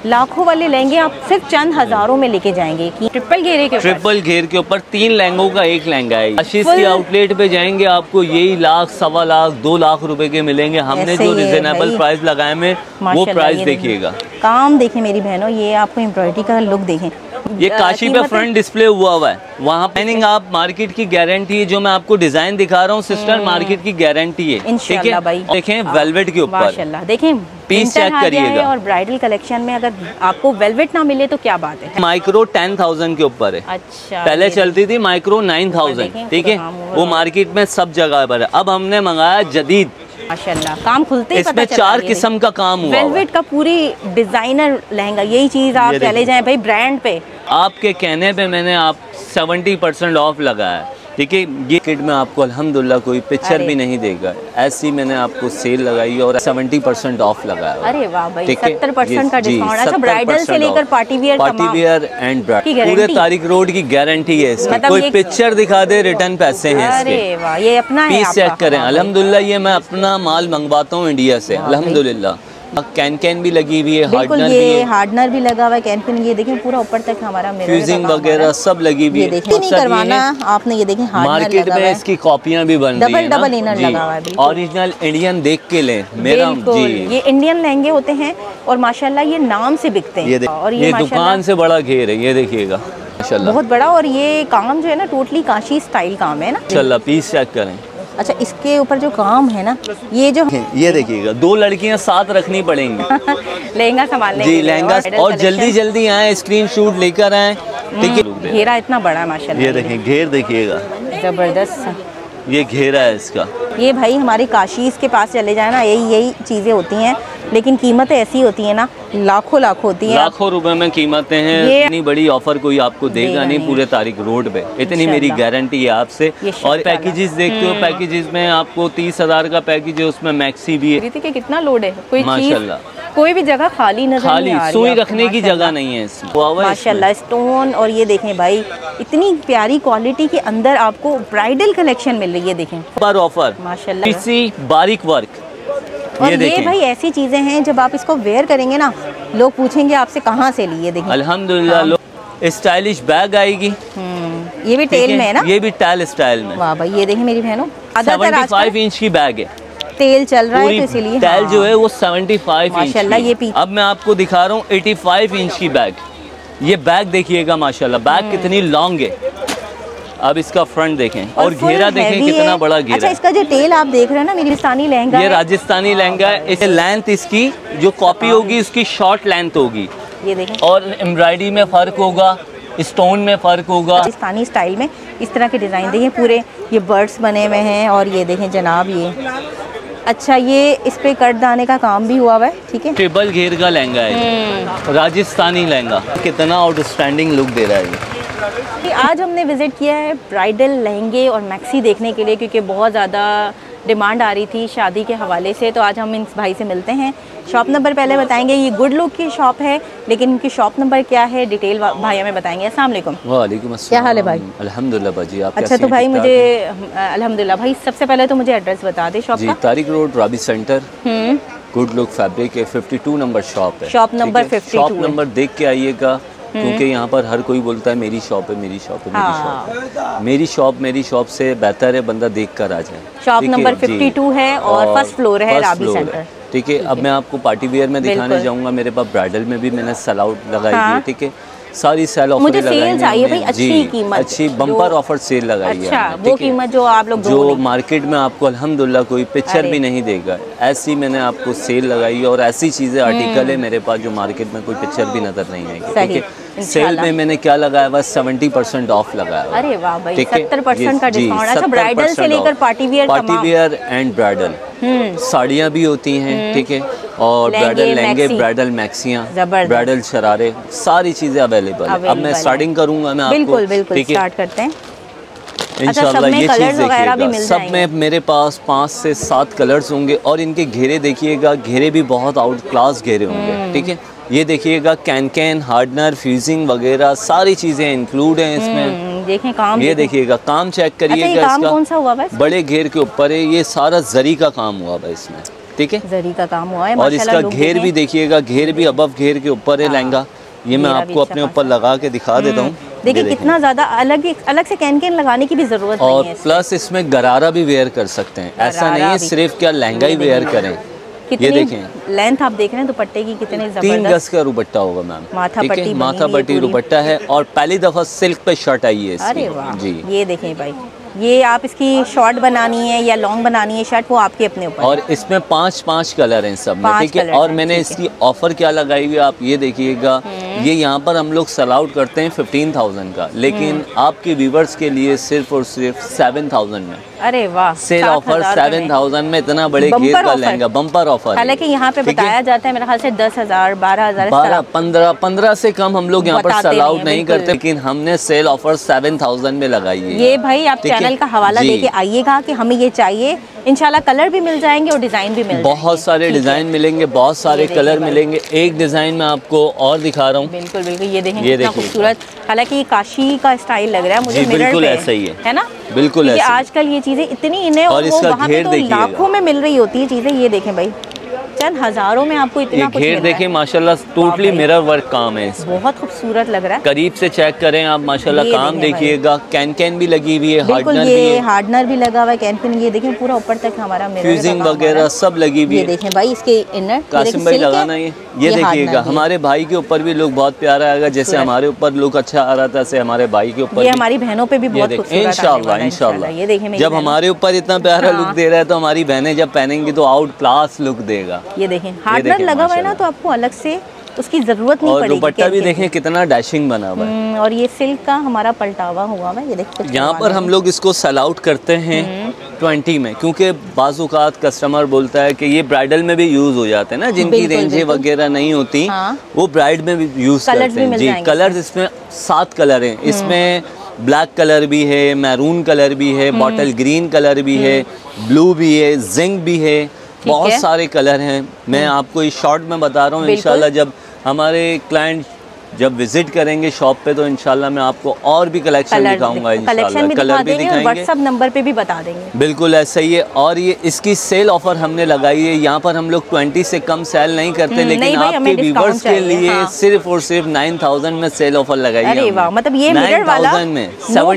लाखों वाले लहंगे आप सिर्फ चंद हजारों में लेके जाएंगे। ट्रिपल घेरे के ट्रिपल घेर के ऊपर 3 लहंगों का एक लहंगा है। आशीष की आउटलेट पे जाएंगे आपको यही लाख, 1.25 लाख, 2 लाख रुपए के मिलेंगे। हमने जो रिजनेबल प्राइस लगाए में वो प्राइस देखिएगा। काम देखें मेरी बहनों, ये आपको एम्ब्रॉयडरी का लुक देखें। ये काशी पे फ्रंट डिस्प्ले हुआ है, वहाँ पेनिंग आप मार्केट की गारंटी है। जो मैं आपको डिजाइन दिखा रहा हूँ सिस्टर, मार्केट की गारंटी है। ठीक है, देखें वेलवेट के ऊपर, माशाल्लाह देखें पीस चेक करिएगा। और ब्राइडल कलेक्शन में अगर आपको वेलवेट ना मिले तो क्या बात है। माइक्रो 10,000 के ऊपर है। अच्छा, पहले चलती थी माइक्रो 9,000। ठीक है, वो मार्केट में सब जगह पर है। अब हमने मंगाया जदीद, माशाल्लाह काम खुलते ही इसमें 4 किस्म का काम हुआ। वेलवेट का पूरी डिजाइनर लहंगा, यही चीज आप चले जाएं भाई ब्रांड पे। आपके कहने पे मैंने आप 70% ऑफ लगाया। ठीक है, ये किट में आपको अल्हम्दुलिल्लाह कोई पिक्चर भी नहीं देगा, ऐसी मैंने आपको सेल लगाई और 70% ऑफ लगाया। अरे वाह भाई, 70% का डिस्काउंट। अच्छा, ब्राइडल से लेकर पार्टी वियर एंड ब्राइडल पूरे तारिक रोड की गारंटी है इसकी। मतलब कोई पिक्चर दिखा दे, रिटर्न पैसे हैं इसके। अरे वाह, ये अपना पीस चेक करें। अल्हम्दुलिल्लाह ये मैं अपना माल मंगवाता हूँ इंडिया से, अल्हम्दुलिल्लाह। कैन भी लगी हुई है, हार्डनर भी है, हार्डनर भी लगा हुआ है, कैन। ये देखें पूरा ऊपर तक हमारा फ्यूजिंग वगैरह सब लगी हुई है। नहीं करवाना आपने, ये देखें मार्केट में इसकी कॉपियां भी बन रही है, डबल इनर लगा हुआ है। ओरिजिनल इंडियन देख के लें मेरा जी। ये इंडियन लहंगे होते हैं और माशाल्लाह ये नाम से बिकते हैं। और ये दुकान से बड़ा घेर है, ये देखिएगा माशाल्लाह बहुत बड़ा। और ये काम जो है ना टोटली काशी स्टाइल काम है ना। माशाल्लाह पीस चेक करें। अच्छा, इसके ऊपर जो काम है ना, ये जो ये देखिएगा 2 लड़कियां साथ रखनी पड़ेंगी लहंगा संभालने जी, लहंगा। और जल्दी आए, स्क्रीनशॉट लेकर आए। ठीक है, घेरा इतना बड़ा है माशाल्लाह। ये देखें घेर, देखिएगा जबरदस्त ये घेरा है इसका। ये भाई हमारे काशी के पास चले जाए ना, यही चीजें होती हैं, लेकिन कीमतें ऐसी होती है ना, लाखों होती हैं। लाखों रुपए में कीमतें हैं। इतनी बड़ी ऑफर कोई आपको देगा नहीं पूरे तारिक रोड पे, इतनी मेरी गारंटी है आपसे। और पैकेजेस देखते हो, पैकेजेस में आपको 30,000 का पैकेज है, उसमें मैक्सी भी है। कितना लोड है, कोई माशाल्लाह कोई भी जगह खाली नजर नहीं आ रही, सुई रखने की जगह नहीं है इसमें माशाल्लाह। स्टोन और ये देखें भाई, इतनी प्यारी क्वालिटी के अंदर आपको ब्राइडल कलेक्शन मिल रही है। देखें पर ऑफर माशाल्लाह, इसी बारीक वर्क। और ये भाई ऐसी चीजें हैं जब आप इसको वेयर करेंगे ना, लोग पूछेंगे आपसे कहाँ से ली है। देखें अल्हम्दुलिल्लाह लोग स्टाइलिश बैग आएगी। ये भी टेल में है ना, ये भी टेल स्टाइल में। वाह भाई, ये देखें मेरी बहनों, 75 इंच की बैग है, तेल चल रहा है तो इसीलिए टेल जो है वो 75 इंच माशाल्लाह। ये अब मैं आपको दिखा रहा हूँ 85 इंच की बैग। ये बैग देखिएगा माशाल्लाह, बैग कितनी लॉन्ग है। अब इसका फ्रंट देखें और घेरा देखें कितना बड़ा घेरा। अच्छा, इसका जो टेल आप देख रहे हैं ना, मेरी राजस्थानी लहंगा, ये राजस्थानी लहंगा है। इसे लेंथ इसकी जो कॉपी होगी उसकी शॉर्ट लेंथ होगी, ये देखें। और एम्ब्रॉयडरी में फर्क होगा, स्टोन में फर्क होगा। राजस्थानी स्टाइल में इस तरह के डिजाइन देखिए, पूरे ये बर्ड्स बने हुए हैं। और ये देखें जनाब, ये अच्छा, ये इस पे कट दाने का काम भी हुआ हुआ है। ठीक है, ट्रिपल घेर का लहंगा है, राजस्थानी लहंगा, कितना आउटस्टैंडिंग लुक दे रहा है ये। आज हमने विजिट किया है ब्राइडल लहंगे और मैक्सी देखने के लिए, क्योंकि बहुत ज़्यादा डिमांड आ रही थी शादी के हवाले से। तो आज हम इन भाई से मिलते हैं। शॉप नंबर पहले बताएंगे, ये गुड लुक की शॉप है, लेकिन इनकी शॉप नंबर क्या है डिटेल भाई हमें बताएंगे। अस्सलाम वालेकुम। वालेकुम अस्सलाम। क्या हाल है भाई? अल्हम्दुलिल्लाह बाजी, आप अच्छा, तो भाई मुझे अल्हम्दुलिल्लाह भाई, सबसे पहले तो मुझे एड्रेस बता दे शॉप का। Tariq road Rabi centre, good look fabric के 52 नंबर शॉप है। Shop number 52। शॉप नंबर देख के आइएगा, क्योंकि यहाँ पर हर कोई बोलता है मेरी शॉप है, मेरी शॉप है, मेरी शॉप है। मेरी शॉप से बेहतर है बंदा देख कर आ जाए। शॉप नंबर 52 है और फर्स्ट फ्लोर है राबी सेंटर। ठीक है, अब मैं आपको पार्टी वेयर में दिखाने जाऊँगा। मेरे पास ब्राइडल में भी मैंने सेल आउट लगाई है। ठीक है, सारी सेल ऑफर मुझे सेल चाहिए भाई, अच्छी कीमत, अच्छी बम्पर ऑफर सेल लगाई है। अच्छा, वो कीमत जो आप लोग जो मार्केट में आपको अल्हम्दुलिल्लाह कोई पिक्चर भी नहीं देगा, ऐसी मैंने आपको सेल लगाई है। और ऐसी चीज़ें आर्टिकल है मेरे पास जो मार्केट में कोई पिक्चर भी नजर नहीं आएगी। ठीक है, सेल में मैंने क्या लगाया हुआ, 70% ऑफ लगाया हुआ। अरे वाह भाई, 70% का डिस्काउंट। अच्छा, ब्राइडल से लेकर पार्टी वियर एंड ब्राइडल साड़ियाँ भी होती हैं। ठीक है, और ब्राइडल लहंगे, ब्राइडल मैक्सियाँ, ब्राइडल शरारे, सारी चीज़ें अवेलेबल है। अब मैं स्टार्टिंग करूँगा, मैं आपको बिल्कुल स्टार्ट करते हैं इंशाल्लाह। ये चीज़ देखिएगा, सब में मेरे पास 5 से 7 कलर्स होंगे। और इनके घेरे देखिएगा, घेरे भी बहुत आउट क्लास घेरे होंगे। ठीक है, ये देखिएगा कैन, हार्डनर, फ्यूजिंग वगैरह सारी चीज़ें इंक्लूड हैं इसमें। देखें काम, ये देखिएगा काम चेक करिएगा। अच्छा, काम कौन सा हुआ? बड़े घेर के ऊपर है, ये सारा जरी का काम हुआ है इसमें। ठीक है, जरी का काम हुआ है और इसका घेर भी देखिएगा, घेर भी अबव घेर के ऊपर है लहंगा। ये मैं आपको अपने ऊपर लगा के दिखा देता हूँ। देखिए कितना ज़्यादा अलग से कैन लगाने की भी ज़रूरत नहीं है। और प्लस इसमें गरारा भी वेयर कर सकते हैं, ऐसा नहीं है सिर्फ क्या लहंगा ही वेयर करें। ये देखें लेंथ आप देख रहे हैं दुपट्टे की कितनी जबरदस्त, 3 गज का दुपट्टा होगा मैम, माथा पट्टी दुपट्टा है और पहली दफा सिल्क पे शर्ट आई है। अरे वाह जी, ये देखें भाई, ये आप इसकी शॉर्ट बनानी है या लॉन्ग बनानी है शर्ट, वो आपके अपने ऊपर। और इसमें 5 कलर हैं सब में, ठीक है। और मैंने इसकी ऑफर क्या लगाई हुई है आप ये देखिएगा, ये यहाँ पर हम लोग सेल आउट करते हैं 15,000 का, लेकिन आपके व्यूवर्स के लिए सिर्फ और सिर्फ 7,000 में। अरे वाह, सेल ऑफर 7,000 में, इतना बड़े घेर का लहंगा, बम्पर ऑफर। हालांकि यहाँ पे बताया जाता है मेरे ख्याल से 10,000 12,000 15 से कम हम लोग यहाँ पर सेल आउट नहीं करते, लेकिन हमने सेल ऑफर 7,000 में लगाई है। ये भाई आप चैनल का हवाला लेके आइएगा कि हमें ये चाहिए, इंशाल्लाह कलर भी मिल जाएंगे और डिजाइन भी मिल जाएंगे, बहुत सारे डिजाइन मिलेंगे, बहुत सारे कलर मिलेंगे। एक डिजाइन में आपको और दिखा रहा हूँ। बिल्कुल बिल्कुल, ये देखें कितना खूबसूरत, हालांकि काशी का स्टाइल लग रहा है मुझे, बिल्कुल ऐसा ही है ना, बिल्कुल ऐसा। आजकल ये चीजें इतनी इन्हें और इसका घेर तो लाखों में मिल रही होती है चीजें। ये देखें भाई, चंद हजारों में आपको इतना कुछ घेर देखें, माशाल्लाह टोटली मिरर वर्क काम है, बहुत खूबसूरत लग रहा है। करीब से चेक करें आप, माशाल्लाह काम देखिएगा, कैन भी लगी हुई है, बिल्कुल ये हार्डनर भी लगा हुआ है, कैन ये देखें पूरा ऊपर तक हमारा मिरर फ्यूजिंग वगैरह सब लगी हुई है। ये देखें भाई इसके इनर, कासिम भाई लगाना ये देखिएगा, हमारे भाई के ऊपर भी लुक बहुत प्यारा आएगा, जैसे हमारे ऊपर लुक अच्छा आ रहा था ऐसे हमारे भाई के ऊपर, ये हमारी बहनों पे भी बहुत खूबसूरत इंशाल्लाह इंशाल्लाह। ये देखें जब हमारे ऊपर इतना प्यारा लुक दे रहा है तो हमारी बहनें जब पहनेंगी तो आउट क्लास लुक देगा। ये देखें हार्डनर लगा हुआ है ना, तो आपको अलग से उसकी जरूरत नहीं पड़ेगी। दुपट्टा भी देखें कितना डैशिंग बना हुआ है, और ये सिल्क का हमारा पलटावा हुआ है। ये देखो यहाँ पर हम लोग इसको सेल आउट करते हैं 20 में, क्योंकि बाज़-औक़ात कस्टमर बोलता है कि ये ब्राइडल में भी यूज़ हो जाते हैं ना, जिनकी रेंजें वगैरह नहीं होती वो ब्राइड में भी यूज़ करते हैं जी। कलर्स इसमें 7 कलर हैं, इसमें ब्लैक कलर भी है, मैरून कलर भी है, बॉटल ग्रीन कलर भी है, ब्लू भी है, जिंक भी है, बहुत सारे कलर हैं। मैं आपको इस शॉर्ट में बता रहा हूँ, इंशाल्लाह जब हमारे क्लाइंट जब विजिट करेंगे शॉप पे तो इंशाल्लाह मैं आपको और भी कलेक्शन दिखाऊंगा, इंशाल्लाह कलर भी दिखाएंगे, व्हाट्सएप नंबर पे भी बता देंगे। बिल्कुल ऐसा ही है। और ये इसकी सेल ऑफर हमने लगाई है, यहाँ पर हम लोग 20 से कम सेल नहीं करते, लेकिन आपके व्यूवर्स के लिए सिर्फ और सिर्फ 9,000 में सेल ऑफर लगाई है। अरे वाह, मतलब ये मिरर वाला 9,000 में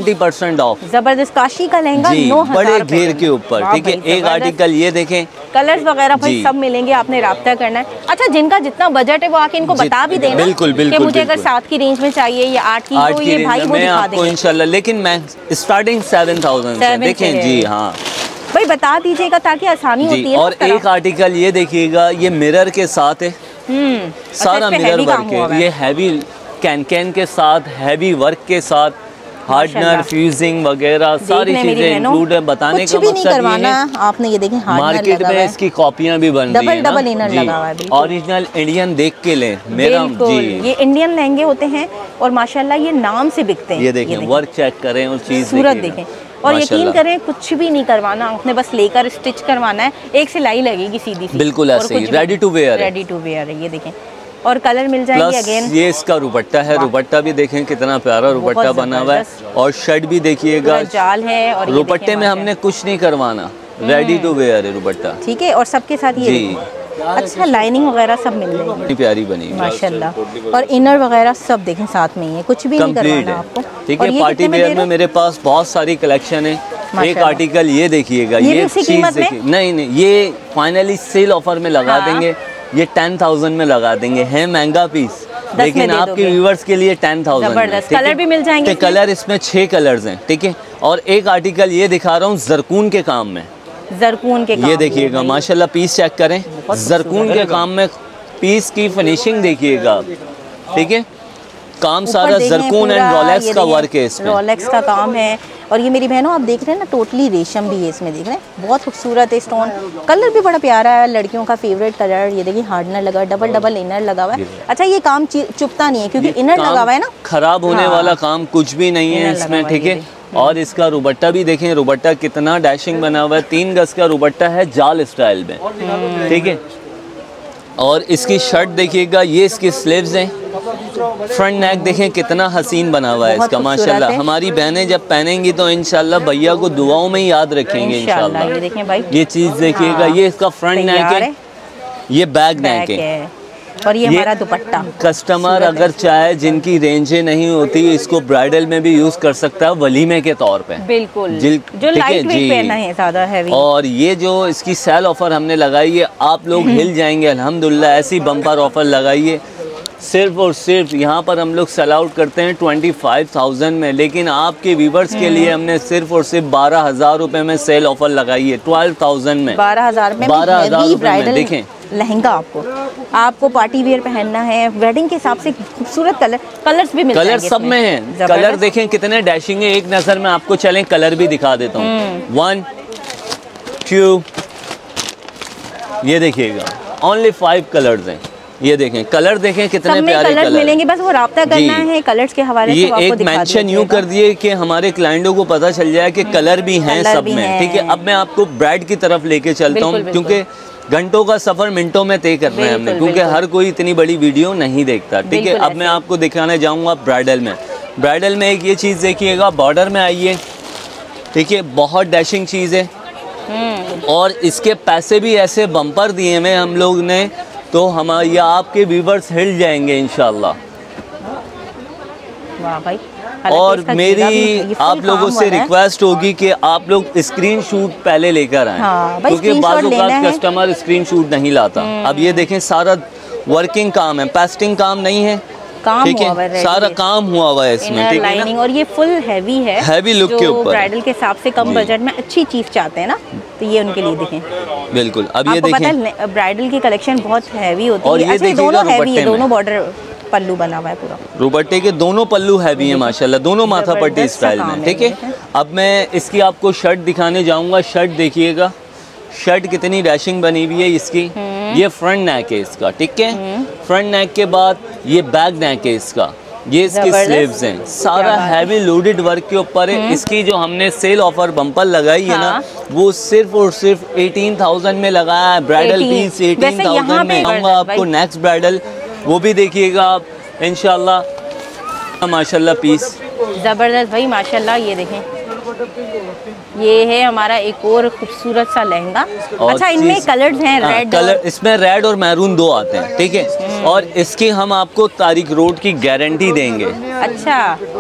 70% ऑफ, जबरदस्त काशी का लहंगा बड़े घेर के ऊपर, ठीक है। एक आर्टिकल ये देखें, कलर्स वगैरह भाई सब मिलेंगे, आपने राब्ता करना है। अच्छा, जिनका जितना बजट है वो आके इनको बता भी देना। बिल्कुल बिल्कुल, मुझे अगर 7 की रेंज में चाहिए या 8 की, तो ये भाई वो दिखा देंगे इंशाल्लाह, लेकिन मैं स्टार्टिंग 7,000 से देखें जी। हाँ भाई बता दीजिएगा ताकि आसानी होती है। और एक आर्टिकल ये देखिएगा, ये मिरर के साथ है, सारा मिरर वर्क है, ये हैवी कैन के साथ, हैवी वर्क के साथ, हार्डनर फ्यूजिंग वगैरह सारी चीजें इंक्लूड है। बताने का मकसद ये है, आपने ये देखें मार्केट में इसकी कॉपियां भी बन रही है, डबल इनर लगा हुआ है, ओरिजिनल इंडियन देख के लें मेरा जी। ये इंडियन लहंगे होते हैं और माशाल्लाह ये नाम से बिकते हैं। ये देखें वर्क चेक करें और चीज सूरत देखें, और यकीन करें कुछ भी नहीं करवाना, आपने बस लेकर स्टिच करवाना है, एक सिलाई लगेगी सीधी सी, बिल्कुल ऐसे ही, रेडी टू वेयर है। ये देखें, और कलर मिल जाएंगे अगेन। ये इसका दुपट्टा है, दुपट्टा भी देखें कितना प्यारा दुपट्टा बना हुआ है, और शर्ट भी देखिएगा जाल है, और दुपट्टे में हमने कुछ नहीं करवाना, रेडी टू वेयर है दुपट्टा, ठीक है। और सबके साथ ये अच्छा लाइनिंग वगैरह सब मिल जाएगी, प्यारी बनी माशाल्लाह। और इनर वगैरह सब देखें साथ में ही है, कुछ भी नहीं करवाना आपको, ठीक है। पार्टी वेयर में मेरे पास बहुत सारी कलेक्शन है। एक आर्टिकल ये देखिएगा, ये चीज देखिए, नहीं ये फाइनली सेल ऑफर में लगा देंगे, ये 10,000 में लगा देंगे, है महंगा पीस, लेकिन आपके व्यूवर्स के लिए 10,000। कलर भी मिल जाएंगे, कलर इसमें 6 कलर्स हैं, ठीक है। और एक आर्टिकल ये दिखा रहा हूँ जरकून के काम में, जरकून के ये देखिएगा माशाल्लाह, पीस चेक करें, जरकून के काम में पीस की फिनिशिंग देखिएगा, ठीक है। काम सारा जरकून एंड रोलेक्स का वर्क है, इसमें रोलेक्स का काम है। और ये मेरी बहनों आप देख रहे हैं ना, टोटली रेशम भी है इसमें, देख रहे हैं बहुत खूबसूरत है स्टोन, कलर भी बड़ा प्यारा है, लड़कियों का फेवरेट कलर। ये देखिए हार्डनर लगा, डबल इनर लगा हुआ है। अच्छा, ये काम चुपता नहीं है क्योंकि इनर लगा हुआ है ना, खराब होने वाला काम कुछ भी नहीं है इसमें, ठीक है। और इसका रुबट्टा भी देखें, रुबट्टा कितना डैशिंग बना हुआ है, 3 गज का रुबट्टा है, जाल स्टाइल में, ठीक है। और इसकी शर्ट देखिएगा, ये इसकी स्लीव्स हैं, फ्रंट नेक देखें कितना हसीन बना हुआ है इसका माशाल्लाह। हमारी बहनें जब पहनेंगी तो इंशाल्लाह भैया को दुआओं में ही याद रखेंगे इंशाल्लाह। ये देखें भाई, ये चीज़ देखिएगा, ये इसका फ्रंट नेक है, ये बैक नेक है और ये हमारा दुपट्टा। कस्टमर अगर चाहे जिनकी रेंजें नहीं होती इसको ब्राइडल में भी यूज कर सकता है वलीमे के तौर पे। बिल्कुल, जो लाइट वेट पहनना है, ज़्यादा हैवी। और ये जो इसकी सेल ऑफर हमने लगाई है, आप लोग हिल जाएंगे अल्हम्दुलिल्लाह। ऐसी बम्पर ऑफर लगाइए, सिर्फ और सिर्फ यहाँ पर हम लोग सेल आउट करते हैं 25,000 में, लेकिन आपके व्यूवर्स के लिए हमने सिर्फ और सिर्फ 12,000 रुपए में सेल ऑफर लगाई है। 12,000 में, 12,000 में 12,000 रुपए में देखें लहंगा। आपको पार्टी वेयर पहनना है, वेडिंग के हिसाब से खूबसूरत कलर्स भी मिलते हैं। कलर सब में हैं। कलर देखें कितने डैशिंग है, एक नज़र में आपको चलें कलर भी दिखा देता हूँ। 1 2, ये देखिएगा ओनली 5 कलर्स हैं। ये देखें कलर, देखें कितने प्यारे कलर मिलेंगे। बस वो राब्ता करना है कलर्स के हवाले से। ये एक मेंशन यूँ कर दिए कि हमारे क्लाइंटों को पता चल जाए कि कलर भी हैं सब में, ठीक है। अब मैं आपको ब्राइड की तरफ लेके चलता हूँ, क्योंकि घंटों का सफ़र मिनटों में तय करना है हमने, क्योंकि हर कोई इतनी बड़ी वीडियो नहीं देखता, ठीक है। अब मैं आपको दिखाने जाऊँगा ब्राइडल में। ब्राइडल में एक ये चीज़ देखिएगा, बॉर्डर में आई है, ठीक है, बहुत डैशिंग चीज़ है। और इसके पैसे भी ऐसे बम्पर दिए हुए हम लोग ने, तो हमारे या आपके व्यूवर्स हिल जाएंगे इंशाल्लाह। वाह भाई। और मेरी आप लोगों से रिक्वेस्ट होगी कि आप लोग स्क्रीनशॉट पहले लेकर आएं, क्योंकि बाज़ औक़ात कस्टमर स्क्रीनशॉट नहीं लाता। अब ये देखें सारा वर्किंग काम है, पेस्टिंग काम नहीं है, ठीक है, सारा काम हुआ हुआ है इसमें, ठीक है ना। और ये फुल हैवी है, हैवी लुक के ऊपर। ब्राइडल के हिसाब से कम बजट में अच्छी चीज चाहते हैं ना, तो ये उनके लिए देखें। बिल्कुल। अब ये देखें ब्राइडल की कलेक्शन बहुत हैवी होती है। और ये देखिए दोनों हैवी है, दोनों बॉर्डर पल्लू बना हुआ है पूरा। दुपट्टे के दोनों पल्लू हैवी है माशाल्लाह, दोनों माथा पट्टी स्टाइल में, ठीक है। अब मैं इसकी आपको शर्ट दिखाने जाऊंगा। शर्ट देखिएगा, शर्ट कितनी डैशिंग बनी हुई है इसकी। ये फ्रंट नेक है इसका, ठीक है। फ्रंट नेक के बाद ये बैक नेक है इसका, ये इसकी स्लीव्स हैं, सारा हैवी लोडेड वर्क के ऊपर है। इसकी जो हमने सेल ऑफर बम्पर लगाई है ना, वो सिर्फ और सिर्फ 18,000 में लगाया है। ब्राइडल पीस 18,000 में आऊँगा आपको। नेक्स्ट ब्राइडल वो भी देखिएगा आप इंशाल्लाह। माशाल्लाह पीस ज़बरदस्त भाई माशाल्लाह। ये देखें, ये है हमारा एक और खूबसूरत सा लहंगा। अच्छा, इनमें कलर्स हैं, रेड कलर, इसमें रेड और मैरून दो आते हैं, ठीक है। और इसकी हम आपको तारिक रोड की गारंटी देंगे। अच्छा,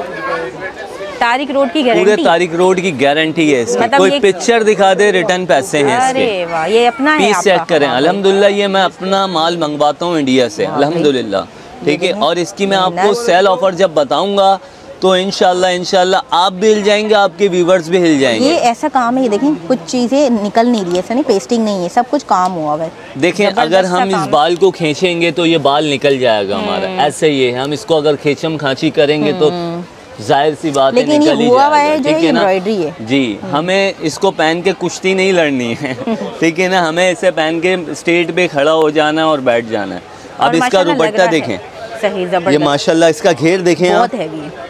तारिक रोड की गारंटी? पूरे तारिक रोड की गारंटी है इसकी। कोई पिक्चर दिखा दे, रिटर्न पैसे हैं इसके। अरे वाह, ये अपना है, पीस चेक करें। अल्हम्दुलिल्लाह ये मैं अपना माल मंगवाता हूँ इंडिया से, अल्हम्दुलिल्लाह, ठीक है। और इसकी मैं आपको सेल ऑफर जब बताऊंगा तो इंशाल्लाह आप भी हिल जाएंगे, आपके व्यूवर्स भी हिल जाएंगे। ये ऐसा काम है, ये देखें कुछ चीज़ें निकल नहीं रही है, ऐसा नहीं पेस्टिंग नहीं है, सब कुच काम हुआ है। देखें अगर हम इस बाल को खींचेंगे तो ये बाल निकल जाएगा हमारा, ऐसे ही है। हम इसको अगर खींचम खांची करेंगे तो जाहिर सी बात है निकल ही जाएगा, ठीक है ना जी। हमें इसको पहन के कुश्ती नहीं लड़नी है, ठीक है ना। हमें इसे पहन के स्टेज पे खड़ा हो जाना है और बैठ जाना है। अब इसका दुपट्टा देखें, ये माशाल्लाह इसका घेर देखें, बहुत हैवी है।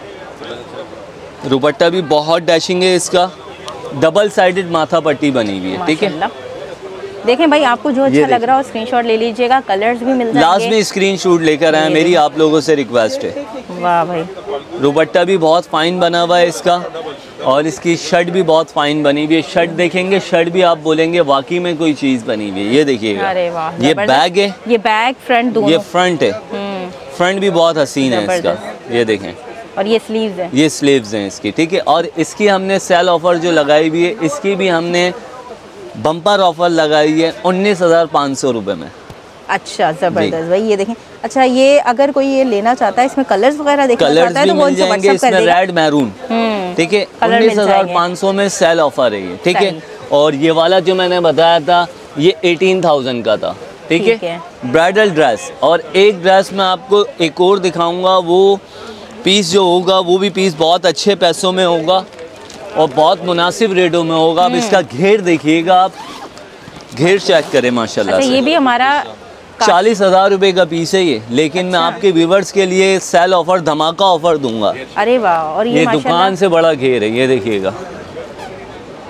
दुपट्टा भी बहुत डैशिंग है इसका, डबल साइडेड माथा पट्टी बनी हुई है, ठीक है। देखें भाई, आपको जो अच्छा लग रहा हो स्क्रीनशॉट ले लीजिएगा, कलर्स भी मिल जाएंगे। लास्ट में स्क्रीनशॉट लेकर आए, मेरी आप लोगों से रिक्वेस्ट है। वाह भाई, दुपट्टा भी बहुत फाइन बना हुआ है इसका, और इसकी शर्ट भी बहुत फाइन बनी हुई है। शर्ट देखेंगे, शर्ट भी आप बोलेंगे वाकई में कोई चीज़ बनी हुई है। ये देखिएगा, अरे वाह, ये बैग है, ये बैग फ्रंट दोनों, ये फ्रंट है, फ्रंट भी बहुत हसीन है इसका, ये देखें। और ये स्लीव्स हैं, ये स्लीव्स हैं इसकी, ठीक है। और इसकी हमने सेल ऑफर जो लगाई हुई है, इसकी भी हमने बम्पर ऑफर लगाई है 19,500 रुपये में। अच्छा, ज़बरदस्त भाई। ये देखें, अच्छा ये अगर कोई ये लेना चाहता है, इसमें कलर्स वगैरह देखना चाहता है तो मिल जाएंगे इसमें, रेड मैरून, ठीक है। 19,500 में सेल ऑफर है ये, ठीक है। और ये वाला जो मैंने बताया था ये 18,000 का था, ठीक है। ब्राइडल ड्रेस, और एक ड्रेस मैं आपको एक और दिखाऊंगा, वो पीस जो होगा वो भी पीस बहुत अच्छे पैसों में होगा और बहुत मुनासिब रेटों में होगा। अब इसका घेर देखिएगा आप, घेर चेक करें माशाल्लाह। अच्छा, ये भी हमारा 40,000 रुपये का पीस है ये, लेकिन मैं आपके व्यूवर्स के लिए सेल ऑफर, धमाका ऑफर दूंगा। अरे वाह, और ये दुकान से बड़ा घेर है, ये देखिएगा,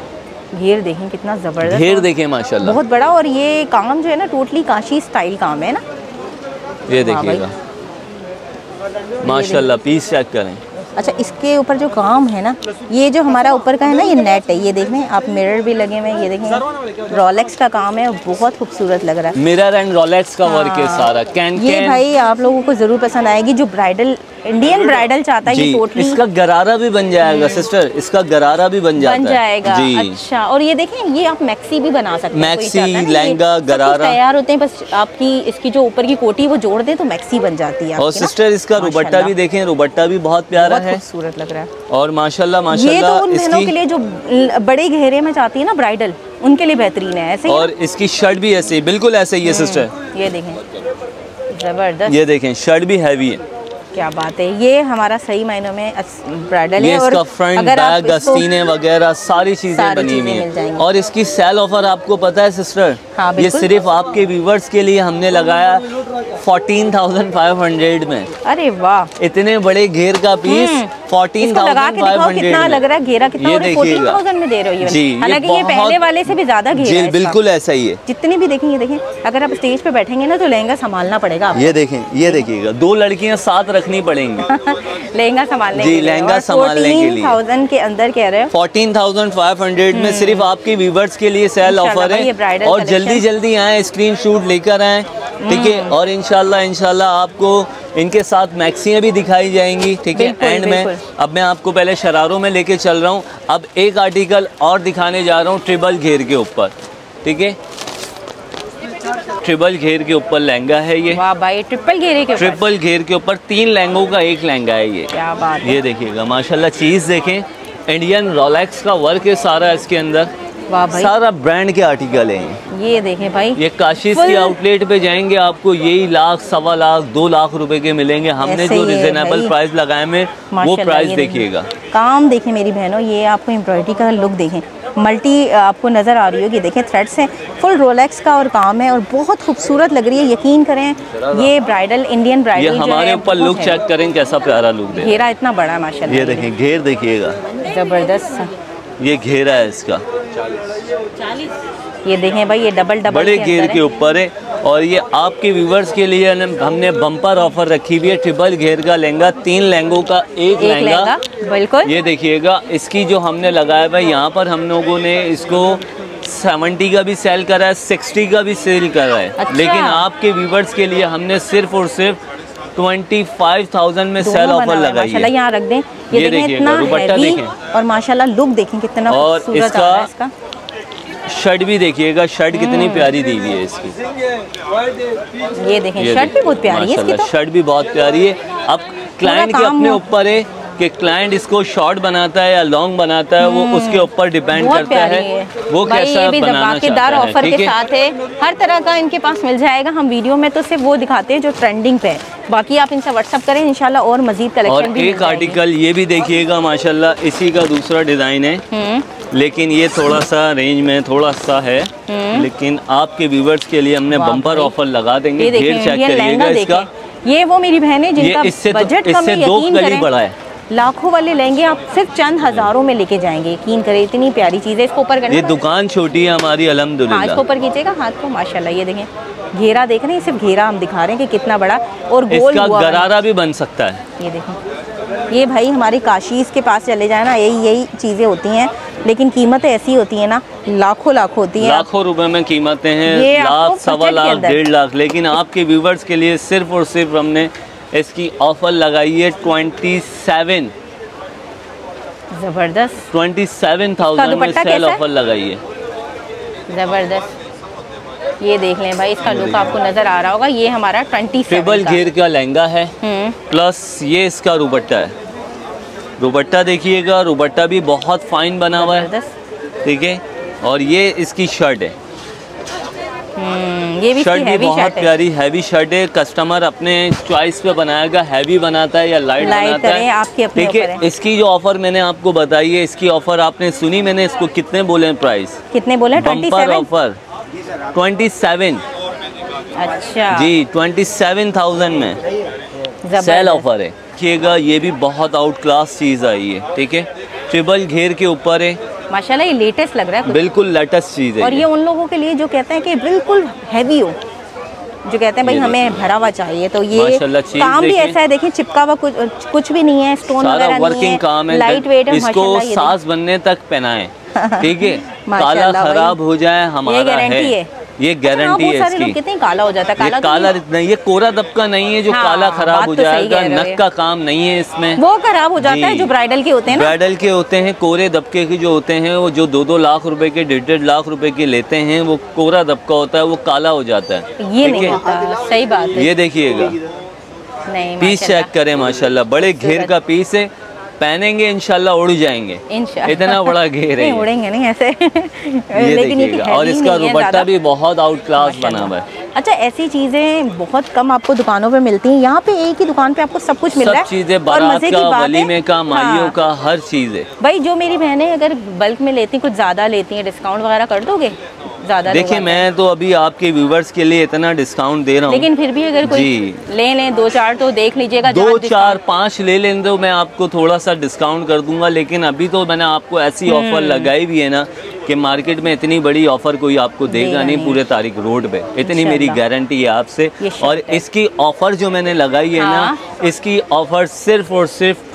घेर देखें कितना जबरदस्त, घेर देखें माशाल्लाह बहुत बड़ा। और ये काम जो है ना टोटली काशी स्टाइल काम है ना, ये देखिएगा माशाल्लाह, पीस चेक करें। अच्छा, इसके ऊपर जो काम है ना, ये जो हमारा ऊपर का है ना, ये नेट है, ये देख लें आप, मिरर भी लगे हुए हैं, ये देखें रोलेक्स का काम है, बहुत खूबसूरत लग रहा है। मिरर एंड रोलेक्स का वर्क है सारा। ये भाई आप लोगों को जरूर पसंद आएगी, जो ब्राइडल इंडियन ब्राइडल चाहता है ये टोटली। इसका गरारा भी बन जाएगा सिस्टर, इसका गरारा भी बन जाएगा जी। अच्छा, और ये देखें ये आप मैक्सी भी बना सकते हैं, मैक्सी, लहंगा, गरारा तैयार होते हैं, बस आपकी इसकी जो ऊपर की कोटी वो जोड़ दें तो मैक्सी बन जाती है। और सिस्टर इसका रुबट्टा भी देखें, रुबट्टा भी बहुत प्यारा है, खूबसूरत लग रहा है। और माशाल्लाह ये तो उन बहनों के लिए जो बड़े घेरे में चाहती है ना ब्राइडल, उनके लिए बेहतरीन है ऐसे। और इसकी शर्ट भी ऐसे बिल्कुल ऐसे ही है सिस्टर, ये देखें जबरदस्त, ये देखें शर्ट भी हैवी है, क्या बात है। ये हमारा सही मायनों में ब्राइडल है, और इसका फ्रंट बैग आस्तीने वगैरह सारी चीजें बनी हुई हैं। और इसकी सेल ऑफर आपको पता है सिस्टर, हाँ, ये सिर्फ आपके व्यूवर्स के लिए हमने लगाया 14,500 में। अरे वाह, इतने बड़े घेर का पीस 14,500 कितना लग रहा है, घेरा कितना, 14,000 में दे रहे हो जी। हालांकि ये पहले वाले से भी ज्यादा घेरा है, बिल्कुल ऐसा ही है। जितने भी देखेंगे, देखें अगर आप स्टेज पे बैठेंगे ना तो लहंगा संभालना पड़ेगा आपको। ये देखें, ये देखिएगा, 2 लड़कियां साथ रखनी पड़ेंगी लहंगा संभालने जी, लहंगा संभालने के लिए 14,000 के अंदर कह रहे हैं। 14,500 में सिर्फ आपके व्यूवर्स के लिए सेल ऑफर है। और जल्दी जल्दी आए, स्क्रीन शूट लेकर आए, ठीक है। और इंशाल्लाह आपको इनके साथ मैक्सियाँ भी दिखाई जाएंगी, ठीक है। एंड में अब मैं आपको पहले शरारों में लेके चल रहा हूँ, अब एक आर्टिकल और दिखाने जा रहा हूँ ट्रिपल घेर के ऊपर, ठीक है। ट्रिपल घेर के ऊपर लहंगा है ये। वाह भाई, ट्रिपल घेर के ऊपर 3 लहंगों का एक लहंगा है ये, क्या बात है। ये देखिएगा माशाल्लाह, चीज़ देखें, इंडियन रोलेक्स का वर्क है सारा इसके अंदर, सारा ब्रांड के आर्टिकल हैं। ये देखें भाई, ये काशी की आउटलेट पे जाएंगे आपको यही लाख, 1.25 लाख, 2 लाख रुपए के मिलेंगे। हमने जो रिजनेबल प्राइस लगाए में वो प्राइस देखिएगा। काम देखें मेरी बहनों, ये आपको एम्ब्रॉयडरी का लुक देखें, मल्टी आपको नज़र आ रही होगी, देखें थ्रेड्स हैं, फुल रोलेक्स का और काम है, और बहुत खूबसूरत लग रही है। यकीन करें ये ब्राइडल, इंडियन ब्राइडल, ये हमारे ऊपर लुक चेक करें कैसा प्यारा लुक है। घेरा इतना बड़ा है माशाल्लाह, ये देखें घेर देखिएगा जबरदस्त, ये घेरा है इसका, ये देखें भाई, ये डबल बड़े घेर के ऊपर है। और ये आपके व्यूवर्स के लिए हमने बम्पर ऑफर रखी हुई है, ट्रिपल घेर का लहंगा, 3 लहंगों का एक लहंगा, बिल्कुल। ये देखिएगा, इसकी जो हमने लगाया हुआ है यहाँ पर, हम लोगों ने इसको 70 का भी सेल करा है, 60 का भी सेल करा है। अच्छा। लेकिन आपके व्यूवर्स के लिए हमने सिर्फ और सिर्फ 25,000 में सेल ऑफर लगाई है। माशाल्लाह, यहाँ रख दें, ये देखें इतना हैवी, और माशाल्लाह लुक देखें कितना खूबसूरत आ रहा है इसका। शर्ट भी देखिएगा, शर्ट कितनी प्यारी दी हुई है इसकी, ये देखें शर्ट भी बहुत प्यारी है इसकी, तो शर्ट भी बहुत प्यारी है। अब क्लाइंट के अपने ऊपर है कि क्लाइंट इसको शॉर्ट बनाता है या लॉन्ग बनाता है, वो उसके ऊपर डिपेंड करता है वो कैसा बनाना चाहता है। ऑफर के साथ है, हर तरह का इनके पास मिल जाएगा। हम वीडियो में तो सिर्फ वो दिखाते हैं जो ट्रेंडिंग पे है, बाकी आप इनसे व्हाट्सअप करें इंशाल्लाह, और मजीद कलेक्शन भी। एक आर्टिकल ये भी देखिएगा माशाल्लाह, इसी का दूसरा डिज़ाइन है, लेकिन ये थोड़ा सा रेंज में थोड़ा सा है, लेकिन आपके व्यूवर्स के लिए हमने बम्पर ऑफर लगा देंगे। घेर चेक करिएगा इसका, ये वो मेरी बहन है जिनका बजट कम है, 2 गली बड़ा है, लाखों वाले लहंगे आप सिर्फ चंद हज़ारों में लेके जाएंगे, यकीन करें इतनी प्यारी चीज़ है। इसको ऊपर करना, ये दुकान छोटी है हमारी अल्हम्दुलिल्लाह। हाँ, इसको ऊपर कीजिएगा हाथ को, माशाल्लाह ये देखें घेरा देख रहे हैं, सिर्फ घेरा हम दिखा रहे हैं कि कितना बड़ा, और गोल इसका गरारा भी बन सकता है। ये देखें, ये भाई हमारे काशीज़ के पास चले जाए ना, यही चीज़ें होती हैं, लेकिन कीमतें ऐसी होती हैं ना, लाखों होती हैं, लाखों रुपए में कीमतें हैं, लाख, 1.25 लाख, 1.5 लाख। लेकिन आपके व्यूवर्स के लिए सिर्फ और सिर्फ हमने इसकी ऑफर लगाई है 27, जबरदस्त 27,000 में सेल ऑफर लगाई है, जबरदस्त। ये देख लें भाई, इसका लुक आपको नजर आ रहा होगा। ये हमारा 27 ट्रिपल घेर का लहंगा है, प्लस ये इसका रुबट्टा है। रुबट्टा देखिएगा, रुबट्टा भी बहुत फाइन बना हुआ है, ठीक है। और ये इसकी शर्ट है, ये भी शर्ट भी बहुत प्यारी हैवी शर्ट है। कस्टमर अपने चॉइस पे बनाएगा, हैवी बनाता है या लाइट बनाता है, ठीक है। इसकी जो ऑफर मैंने आपको बताई है, इसकी ऑफर आपने सुनी, मैंने इसको कितने बोले प्राइस, कितने बोले? बम्पर ऑफर 27, अच्छा जी 27,000 में सेल ऑफर है। देखिएगा, ये भी बहुत आउट क्लास चीज़ आई है, ठीक है। ट्रिपल घेर के ऊपर है, माशाल्लाह ये लेटेस्ट लग रहा है, बिल्कुल लेटेस्ट चीज़ है। और ये उन लोगों के लिए जो कहते हैं कि बिल्कुल हैवी हो, जो कहते हैं भाई हमें भरा हुआ चाहिए, तो ये काम भी ऐसा है, देखिए चिपका हुआ कुछ भी नहीं है, स्टोन वगैरह नहीं है, काम है, लाइट वेट है। इसको सांस बनने तक पहनाएं, ठीक है, काला खराब हो जाए हमारा गारंटी है, ये गारंटी है इसकी। कितनी काला हो जाता है, ये काला नहीं, ये कोरा दबका नहीं है जो काला खराब हो जाएगा, नक का काम नहीं है इसमें, वो खराब हो जाता है जो ब्राइडल के होते हैं, ब्राइडल के होते हैं, कोरे दबके के जो होते हैं, वो जो 2-2 लाख रुपए के 1.5 लाख रुपए के लेते हैं, वो कोरा दबका होता है, वो काला हो जाता है, ये नहीं होता, सही बात है। ये देखिएगा, नहीं पीस चेक करें माशाल्लाह, बड़े घेर का पीस है, पहनेंगे इंशाल्लाह उड़ जाएंगे, इतना बड़ा घेर है, उड़ेंगे नहीं ऐसे। ये देखिएगा, और इसका दुपट्टा भी बहुत आउट क्लास बना हुआ है। अच्छा, ऐसी चीजें बहुत कम आपको दुकानों पे मिलती हैं, यहाँ पे एक ही दुकान पे आपको सब कुछ मिल रहा है, सब चीजें, बारात का, वलीमे का, माइयों का, हर चीज है भाई। जो मेरी बहनें अगर बल्क में लेती, कुछ ज्यादा लेती हैं, डिस्काउंट वगैरह कर दोगे? ज़्यादा देखिए, मैं तो अभी आपके व्यूवर्स के लिए इतना डिस्काउंट दे रहा हूँ, लेकिन फिर भी अगर कोई लें 2-4 तो देख लीजिएगा, 2-4-5 ले लें तो मैं आपको थोड़ा सा डिस्काउंट कर दूंगा। लेकिन अभी तो मैंने आपको ऐसी ऑफर लगाई भी है ना कि मार्केट में इतनी बड़ी ऑफर कोई आपको देगा नहीं पूरे तारीख रोड पे, इतनी मेरी गारंटी है आपसे। और इसकी ऑफर जो मैंने लगाई है ना, इसकी ऑफर सिर्फ और सिर्फ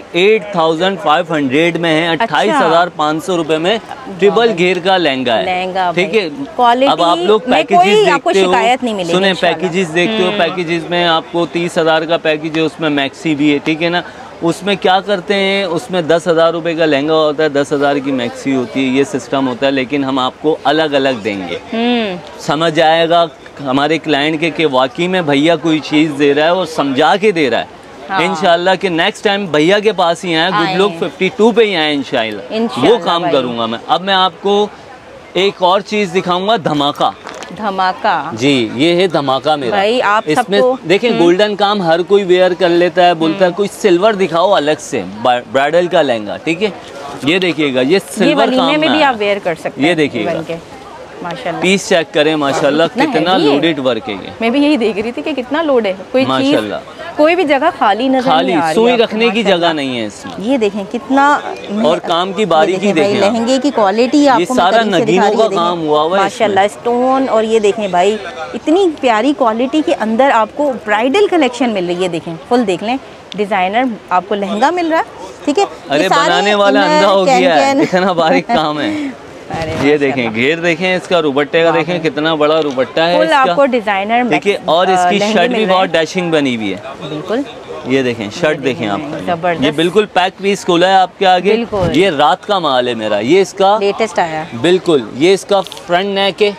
28,500 में है, 28,500 रुपए में ट्रिपल घेर का लहंगा है, ठीक है। अब आप लोग पैकेजेस देखते हो, सुने पैकेजेस देखते हो, पैकेजेस में आपको 30,000 का पैकेज है, उसमें मैक्सी भी है, ठीक है ना। उसमें क्या करते हैं, उसमें 10,000 रुपये का लहंगा होता है, 10,000 की मैक्सी होती है, ये सिस्टम होता है। लेकिन हम आपको अलग अलग देंगे, समझ आएगा हमारे क्लाइंट के कि वाकई में भैया कोई चीज़ दे रहा है और समझा के दे रहा है। इंशाल्लाह कि नेक्स्ट टाइम भैया के पास ही आए, गुड लुक 52 पे ही आए इंशाल्लाह, वो काम करूँगा मैं। अब मैं आपको एक और चीज़ दिखाऊंगा, धमाका जी, ये है धमाका मेरा भाई। आप इसमें देखें गोल्डन काम हर कोई वेयर कर लेता है, बोलता है कोई सिल्वर दिखाओ अलग से, ब्राइडल का लहंगा, ठीक है। ये देखिएगा, ये सिल्वर काम में भी आप वेयर कर सकते हैं, ये देखिएगा माशाल्लाह। पीस चेक करें माशाल्लाह, कितना लोडेड वर्क है। मैं भी यही देख रही थी कि कितना लोड है, कोई माशाल्लाह कोई भी जगह खाली नजर नहीं आ रही, सुई रखने की जगह नहीं है इसमें। ये देखें कितना, और काम की बारीकी देखें, लहंगे की क्वालिटी आपको, ये सारा नगीनों का काम हुआ हुआ है माशाल्लाह, स्टोन। और ये देखें भाई, इतनी प्यारी क्वालिटी के अंदर आपको ब्राइडल कलेक्शन मिल रही है। देखें, फुल देख लें, डिजाइनर आपको लहंगा मिल रहा है, ठीक है। अरे बनाने वाला अंधा हो गया है, इतना बारीक काम है। ये देखें, घेर देखें, इसका रुपट्टे का देखें, कितना बड़ा रुपट्टा है इसका, आपको डिजाइनर, देखिए। और इसकी शर्ट भी बहुत डैशिंग बनी हुई है, बिल्कुल। ये देखें, शर्ट देखें आप, ये बिल्कुल पैक पीस खोला है आपके आगे। ये रात का माल है मेरा, ये इसका लेटेस्ट आया है, बिल्कुल। ये इसका फ्रंट नेक है,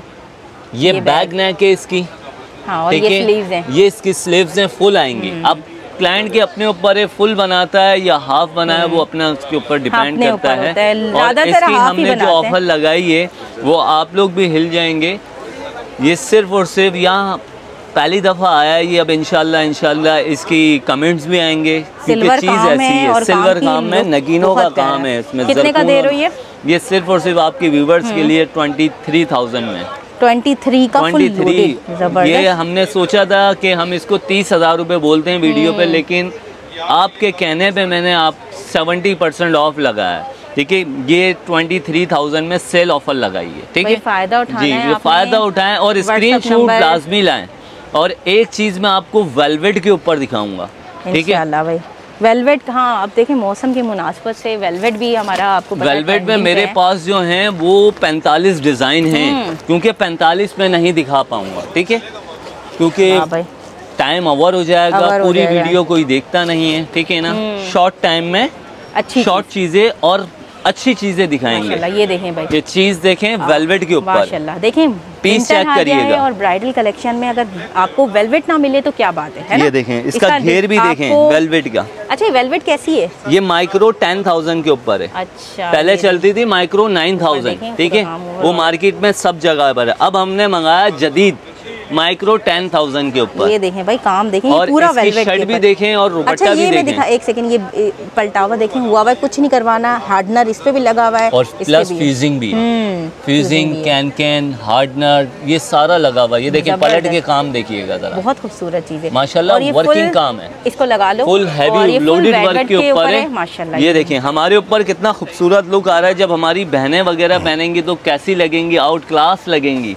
ये बैक नेक है इसकी, ठीक है। ये इसकी स्लीव्स हैं, फुल आएंगी। अब क्लाइंट के अपने ऊपर है, फुल बनाता है या हाफ बनाया, वो अपना उसके ऊपर डिपेंड करता है। और इसकी हमने जो ऑफर लगाई है वो आप लोग भी हिल जाएंगे। ये सिर्फ और सिर्फ यहाँ पहली दफ़ा आया है ये, अब इंशाल्लाह इसकी कमेंट्स भी आएंगे, क्योंकि चीज़ ऐसी है, सिल्वर काम में नगीनों का काम है इसमें। कितने का दे रही है ये? सिर्फ और सिर्फ आपके व्यूवर्स के लिए 23,000 में, 23 का फुल लोडेड। ये हमने सोचा था कि हम इसको 30,000 रुपये बोलते हैं वीडियो पे, लेकिन आपके कहने पे मैंने आप 70% ऑफ लगाया, ठीक है। ये 23,000 में सेल ऑफर लगाई है, ठीक है। फायदा उठाना जी, है, फायदा उठाएं और स्क्रीनशॉट लाजमी लाएं। और एक चीज़ मैं आपको वेलवेट के ऊपर दिखाऊंगा, ठीक है भाई। वेलवेट, हाँ, अब देखें मौसम की मुनासबत से वेलवेट भी हमारा आपको वेलवेट में मेरे पास जो हैं वो 45 डिज़ाइन हैं, क्योंकि 45 में नहीं दिखा पाऊंगा, ठीक है, क्योंकि टाइम ओवर हो जाएगा, पूरी वीडियो कोई देखता नहीं है, ठीक है ना। शॉर्ट टाइम में अच्छी शॉर्ट चीज़ें और अच्छी चीज़ें दिखाएंगे। ये देखें भाई, ये चीज़ देखें वेलवेट के ऊपर, माशाल्लाह। देखें, पीस चेक करिएगा। और ब्राइडल कलेक्शन में अगर आपको वेलवेट ना मिले तो क्या बात है ना? ये देखें, इसका घेर भी देखें वेलवेट का। अच्छा, वेलवेट कैसी है? ये माइक्रो 10,000 के ऊपर है। अच्छा, पहले चलती थी माइक्रो 9,000, ठीक है, वो मार्केट में सब जगह पर है। अब हमने मंगाया जदीद माइक्रो 10,000 के ऊपर। ये देखें भाई काम देखें, और पूरा इसकी शर्ट भी देखें और दुपट्टा अच्छा, भी ये देखें। दिखा एक सेकंड, ये पलटावा देखें हुआ हुआ है, कुछ नहीं करवाना, हार्डनर इस पे भी लगा हुआ है और प्लस फ्यूजिंग भी है, फ्यूजिंग कैन हार्डनर ये सारा लगा हुआ है। ये देखें पलट के काम देखिएगा जरा, बहुत खूबसूरत चीज है माशाल्लाह, वर्किंग काम है। इसको लगा लो, फुल हैवी लोडेड वर्क के ऊपर है माशाल्लाह। ये देखें हमारे ऊपर कितना खूबसूरत लुक आ रहा है। जब हमारी बहनें वगैरह पहनेंगी तो कैसी लगेंगी, आउट क्लास लगेंगी।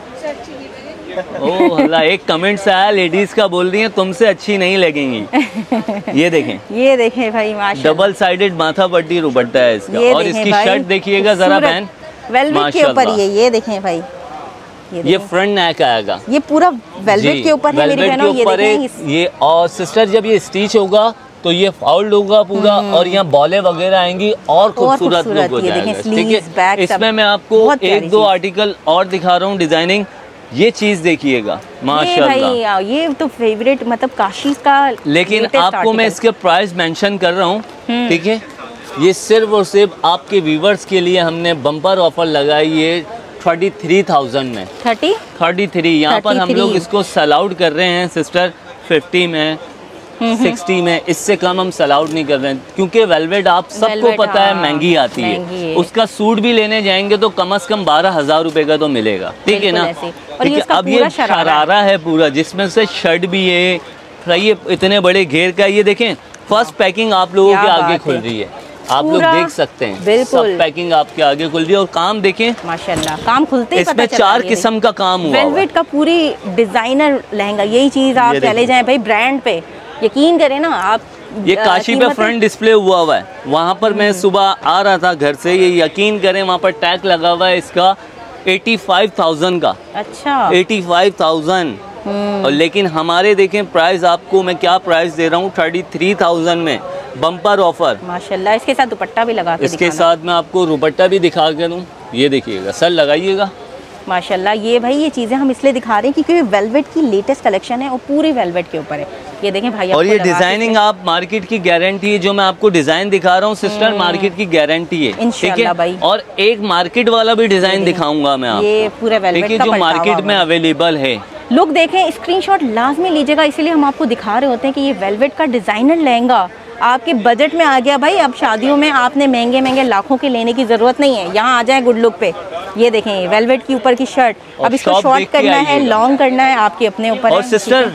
ओह अल्लाह, एक कमेंट से आया लेडीज का, बोल रही है तुमसे अच्छी नहीं लगेंगी। ये देखें भाई माशाल्लाह, डबल साइडेड माथा पट्टी दुपट्टा है इसका। और इसकी शर्ट देखिएगा जरा बहन, वेलवेट के ऊपर ये देखें भाई, ये फ्रंट नेक आएगा, ये पूरा वेलवेट के ऊपर है मेरी बहनों, ये देखें ये। और सिस्टर जब ये स्टिच होगा तो ये फाउल्ड होगा पूरा और यहाँ बॉले वगैरह आएंगी और खूबसूरत लुक हो जाएगा। ठीक है, इसमें मैं आपको एक दो आर्टिकल और दिखा रहा हूँ डिजाइनिंग। ये चीज देखिएगा माशाल्लाह, ये तो फेवरेट मतलब काशी का। लेकिन आपको मैं इसके प्राइस मेंशन कर रहा हूँ, ठीक है। ये सिर्फ और सिर्फ आपके व्यूवर्स के लिए हमने बम्पर ऑफर लगाई है 33,000 में। 33 यहाँ पर हम लोग इसको सेल आउट कर रहे हैं सिस्टर 50 में 60 में, इससे कम हम सेल आउट नहीं कर रहे हैं क्योंकि वेलवेट आप सबको पता है महंगी आती है। उसका सूट भी लेने जाएंगे तो कम से कम 12,000 रुपए का तो मिलेगा, ठीक है ना। ठीक है, अब ये शरारा है पूरा जिसमें से शर्ट भी है, ये इतने बड़े घेर का। ये देखें फर्स्ट पैकिंग आप लोगों के आगे खुल रही है, आप लोग देख सकते हैं सब पैकिंग आपके आगे खुल रही है। और काम देखें माशाल्लाह, काम खुलते ही इसमें 4 किस्म का काम हुआ है। वेलवेट का पूरी डिजाइनर लहंगा, यही चीज आप चले जाएं भाई ब्रांड पे, यकीन करें ना आप। ये काशी पे फ्रंट डिस्प्ले हुआ हुआ है, वहाँ पर मैं सुबह आ रहा था घर से, ये यकीन करें वहाँ पर टैग लगा हुआ है इसका 85,000 का। अच्छा 85,000। और लेकिन हमारे देखें प्राइस, आपको मैं क्या प्राइस दे रहा हूँ 33,000 में, बम्पर ऑफर माशाल्लाह। इसके साथ दुपट्टा भी लगा के इसके साथ मैं आपको दुपट्टा भी दिखा के दूँ। ये देखिएगा, सर लगाइएगा माशाल्लाह। ये भाई ये चीज़ें हम इसलिए दिखा रहे हैं क्योंकि वेलवेट की लेटेस्ट कलेक्शन है और पूरी वेलवेट के ऊपर है। ये देखें भाई, और ये डिजाइनिंग आप मार्केट की गारंटी है, जो मैं आपको डिजाइन दिखा रहा हूँ सिस्टर मार्केट की गारंटी है, ठीक है भाई। और एक मार्केट वाला भी डिजाइन दिखाऊंगा मैं आपको, ये पूरे वेलवेट का जो मार्केट में अवेलेबल है। लोग देखें, स्क्रीनशॉट लाजमी लीजिएगा, इसीलिए हम आपको दिखा रहे होते हैं कि ये वेलवेट का डिजाइनर लहंगा आपके बजट में आ गया भाई। अब शादियों में आपने महंगे महंगे लाखों के लेने की जरूरत नहीं है, यहाँ आ जाए गुड लुक पे। ये देखें वेलवेट की ऊपर की शर्ट, अब इसको शॉर्ट करना है लॉन्ग करना है आपके अपने ऊपर। और सिस्टर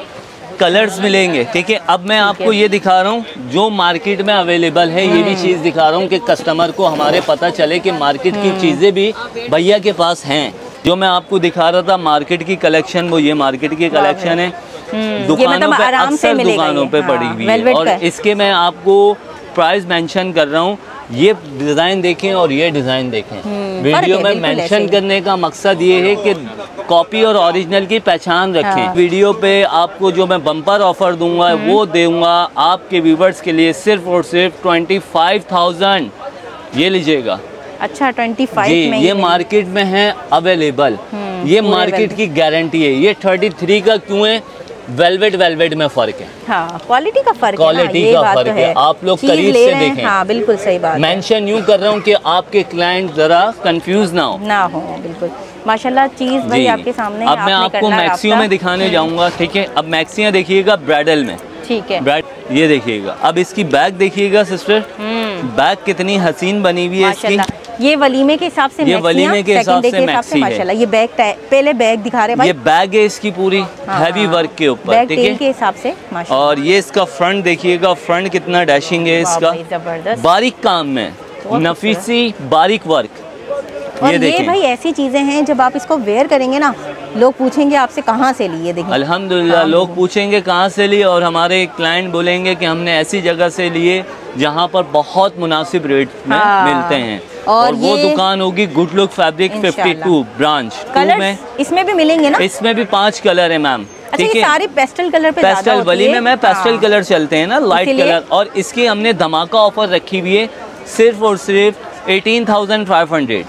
कलर्स मिलेंगे, ठीक है। अब मैं आपको ये दिखा रहा हूँ जो मार्केट में अवेलेबल है, ये भी चीज़ दिखा रहा हूँ कि कस्टमर को हमारे पता चले कि मार्केट की चीज़ें भी भैया के पास हैं। जो मैं आपको दिखा रहा था मार्केट की कलेक्शन, वो ये मार्केट की कलेक्शन है, दुकानों पे अक्सर दुकानों पे पड़ी हुई है। और इसके मैं आपको प्राइस मेंशन कर रहा हूँ, ये डिज़ाइन देखें और ये डिज़ाइन देखें। वीडियो में मेंशन करने का मकसद ये है कि कॉपी और ओरिजिनल की पहचान रखें। वीडियो पे आपको जो मैं बम्पर ऑफर दूंगा वो दूंगा आपके व्यूवर्स के लिए सिर्फ और सिर्फ 25,000। ये लीजिएगा। अच्छा 25 जी, में ये मार्केट में है अवेलेबल, ये मार्केट की गारंटी है। ये 33 का क्यों है? वेलवेट में फर्क है, हाँ, क्वालिटी का फर्क है, क्वालिटी का फर्क है। आप लोग करीब से देखें। हाँ बिल्कुल सही बात। मेंशन यूं कर रहा हूँ कि आपके क्लाइंट जरा कंफ्यूज ना हो बिल्कुल। माशाल्लाह चीज भाई आपके सामने। अब मैं आपको मैक्सियों में दिखाने जाऊंगा, ठीक है। अब मैक्सियाँ देखिएगा ब्राइडल में, ठीक है। ये देखिएगा। अब इसकी बैग देखिएगा सिस्टर, बैग कितनी हसीन बनी हुई है इसकी। ये वलीमे के हिसाब से, ये वलीमे के हिसाब से मैक्सी है माशाल्लाह। ये बैग पहले बैग दिखा रहे भाई, ये बैग है इसकी पूरी हैवी वर्क के ऊपर, ठीक है, के हिसाब से माशाल्लाह। और ये इसका फ्रंट देखिएगा, फ्रंट कितना डैशिंग है इसका, बारीक काम में नफीसी बारीक वर्क। और ये भाई ऐसी चीजें हैं जब आप इसको वेयर करेंगे ना, लोग पूछेंगे आपसे कहाँ से ली। ये देखिए अल्हम्दुलिल्लाह, लोग पूछेंगे कहाँ से ली और हमारे क्लाइंट बोलेंगे कि हमने ऐसी जगह से लिए जहाँ पर बहुत मुनासिब रेट में मिलते हैं। और वो दुकान होगी गुड लुक फैब्रिक 52 ब्रांच 2 में। इसमें भी मिलेंगे ना? इसमें भी 5 कलर है मैम, ठीक है। सारे पेस्टल कलर पे पेस्टल वली में पेस्टल कलर चलते हैं ना, लाइट कलर। और इसकी हमने धमाका ऑफर रखी हुई है सिर्फ और सिर्फ 18,500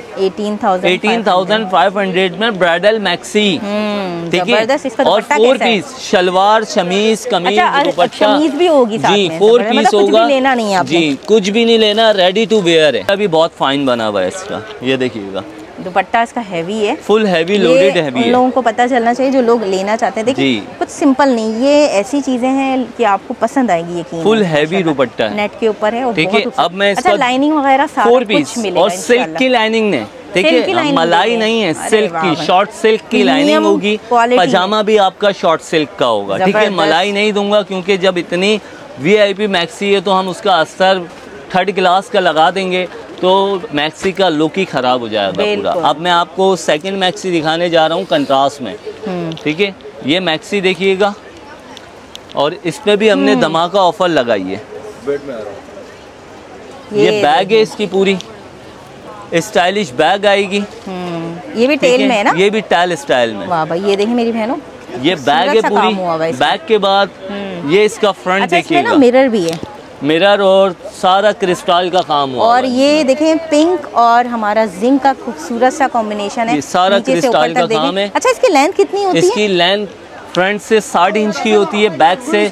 में ब्राइडल मैक्सी, ठीक है। और 4 पीस शलवार शमीज कमीज दुपट्टा भी होगी जी, 4 पीस होगा लेना नहीं है जी, कुछ भी नहीं लेना, रेडी टू वेयर है। अभी बहुत फाइन बना हुआ है इसका, ये देखिएगा दुपट्टा इसका हैवी है, फुल हैवी लोडेड हैवी है। लोगों को पता चलना चाहिए जो लोग लेना चाहते हैं। देखिए कुछ सिंपल नहीं, ये ऐसी चीजें हैं कि आपको पसंद आएगी। यकीन, फुल हैवी दुपट्टा है, नेट के ऊपर है। ठीक है। अब मैं इसका लाइनिंग वगैरह सारा कुछ मिलेगा और सिल्क की लाइनिंग ने, ठीक है, मलाई नहीं है, सिल्क की, शॉर्ट सिल्क की लाइनिंग होगी। पजामा भी आपका शॉर्ट सिल्क का होगा, ठीक है। मलाई नहीं दूंगा क्योंकि जब इतनी VIP मैक्सी है तो हम उसका अस्तर 3rd क्लास का लगा देंगे तो मैक्सी का लुक ही ख़राब हो जाएगा पूरा। अब मैं आपको सेकंड मैक्सी दिखाने जा रहा हूँ कंट्रास्ट में, ठीक है। ये मैक्सी देखिएगा और इस पे भी हमने धमाका ऑफर लगाई है। ये बैग है इसकी पूरी स्टाइलिश बैग आएगी। ये भी टेल में है ना? ये भी टेल स्टाइल में। वाह भाई, ये देखिए मेरी बहनों, ये बैग है पूरी। बैग के बाद ये इसका फ्रंट देखिएगा, मिरर भी है, मिरर और सारा क्रिस्टल का काम हुआ। और ये देखें पिंक और हमारा जिंक का खूबसूरत सा कॉम्बिनेशन है। ये सारा क्रिस्टल का काम है। अच्छा, इसकी लेंथ कितनी होती है? इसकी लेंथ फ्रंट से 60 इंच की होती है, बैक से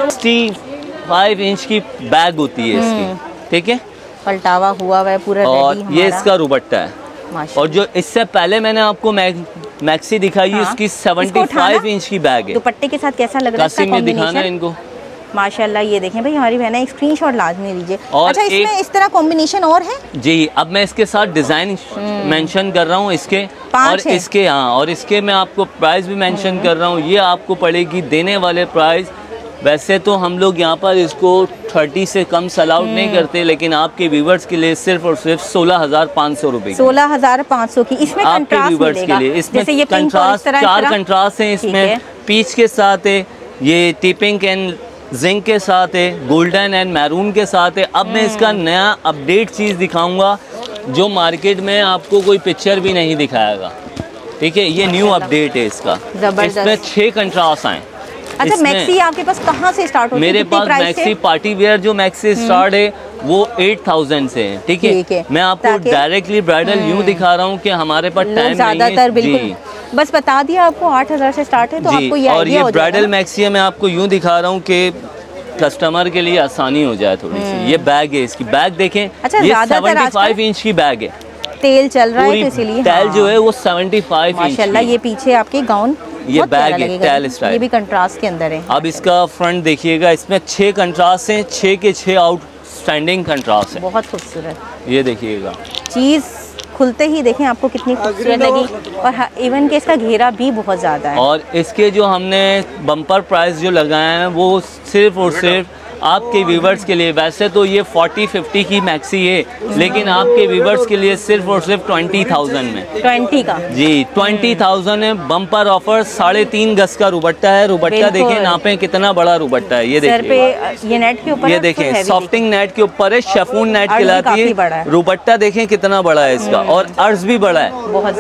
65 इंच की बैग होती है इसकी, ठीक है। पलटावा हुआ है पूरा। और ये इसका रुबट्टा है। और जो इससे पहले मैंने आपको मैक्सी दिखाई है, इसकी 75 इंच की बैग है। दुपट्टे के साथ कैसा लग रहा है? दिखाना है इनको माशाल्लाह। ये देखें भाई, हमारी बहन एक स्क्रीनशॉट लाजमी लीजिए। अच्छा, इसमें इस तरह कॉम्बिनेशन और है जी। अब मैं इसके साथ डिजाइन मेंशन कर रहा हूँ इसके, और इसके और इसके मैं आपको प्राइस भी मेंशन कर रहा हूँ। ये आपको पड़ेगी देने वाले प्राइस, वैसे तो हम लोग यहाँ पर इसको 30 से कम सेल आउट नहीं करते, लेकिन आपके व्यूवर्स के लिए सिर्फ और सिर्फ 16,500 रुपए। 16,500 की। इसमें आपके व्यूवर्स के लिए इसमें कंट्रास्ट, 4 कंट्रास्ट हैं इसमें। पीच के साथ है, ये टिपिंग एंड जिंक के साथ है, गोल्डन एंड मैरून के साथ है। अब मैं इसका नया अपडेट चीज़ दिखाऊंगा जो मार्केट में आपको कोई पिक्चर भी नहीं दिखाएगा, ठीक है। ये न्यू अपडेट है इसका। इसमें 6 कंट्रास्ट आए। अच्छा, मैक्सी आपके पास कहाँ से स्टार्ट होती है? मेरे पास मैक्सी पार्टी वेयर जो मैक्सी स्टार्ट है वो 8,000 से है, ठीक है। मैं आपको डायरेक्टली ब्राइडल यूँ दिखा रहा हूँ कि हमारे पास टाइम ज़्यादातर बिल्कुल बस बता दिया आपको 8,000 से स्टार्ट है, तो आपको ये और ये ब्राइडल मैक्सी है। मैं आपको यूँ दिखा रहा हूँ कि कस्टमर के लिए आसानी हो जाए थोड़ी सी। ये बैग है, इसकी बैग देखें। अच्छा, ये 75 इंच की बैग है। तेल चल रहा है तो इसीलिए टेल जो है वो 75 इंच। माशाल्लाह, ये पीछे आपके गाउन, ये बैग है टेल स्टाइल। ये भी कंट्रास्ट के अंदर है। अब इसका फ्रंट देखिएगा, इसमें 6 कंट्रास्ट हैं, 6 के 6 आउटस्टैंडिंग कंट्रास्ट है। बहुत खूबसूरत। ये देखिएगा, चीज़ खुलते ही देखें आपको कितनी खूबसूरत लगी। और इवन के इसका घेरा भी बहुत ज़्यादा है। और इसके जो हमने बम्पर प्राइस जो लगाए हैं वो सिर्फ और सिर्फ आपके व्यूवर्स के लिए। वैसे तो ये 40-50 की मैक्सी है, लेकिन आपके व्यूवर्स के लिए सिर्फ और सिर्फ 20,000 में। 20 का जी, 20,000 है। Bumper offer. 3.5 गज का रुबट्टा है। रुबट्टा देखें, नापे कितना बड़ा रुबट्टा है। ये देखिए, ये नेट के ऊपर, ये देखें सॉफ्टिंग नेट के ऊपर है, शेफून नेट कहलाती है। रुबट्टा देखें कितना बड़ा है इसका, और अर्ज भी बड़ा है।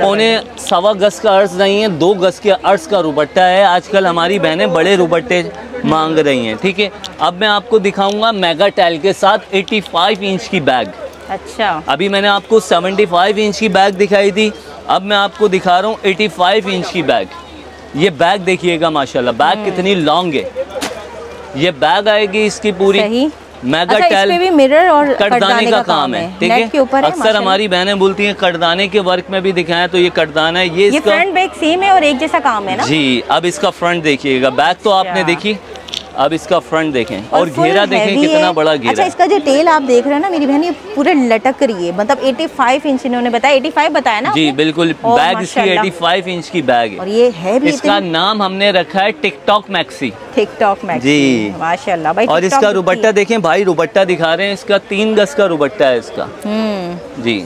1.25 गज का अर्ज नहीं है, 2 गज के अर्ज का रुबट्टा है। आजकल हमारी बहनें बड़े रुबट्टे मांग रही हैं, ठीक है। अब मैं आपको दिखाऊंगा मेगा टेल के साथ 85 इंच की बैग। अच्छा, अभी मैंने आपको 75 इंच की बैग दिखाई थी, अब मैं आपको दिखा रहा हूँ 85 इंच की बैग। ये बैग देखिएगा माशाल्लाह, बैग कितनी लॉन्ग है। ये बैग आएगी इसकी पूरी मेगा टेल। इसमें भी मिरर और कटदाने का काम है, ठीक है। अक्सर हमारी बहनें बोलती हैं कटदाने के वर्क में भी दिखाएं, तो ये कटदाना है। ये इसका फ्रंट बैक सेम है और एक जैसा काम है ना जी। अब इसका फ्रंट देखिएगा, बैक तो आपने देखी, अब इसका फ्रंट देखें और घेरा देखें कितना बड़ा घेरा। अच्छा, इसका जो टेल आप देख रहे हैं ना मेरी बहन, ये पूरे लटक रही है। मतलब 85 इंच इन्होंने बताया, 85 बताया ना जी, बिल्कुल। बैग इसकी 85 इंच की बैग है। और ये है भी, इसका नाम हमने रखा है टिकटॉक मैक्सी। टिकटॉक मैक्सी जी, माशाल्लाह भाई। और इसका रुबट्टा देखें भाई, रुबट्टा दिखा रहे हैं, इसका 3 गज का रुबट्टा है इसका जी।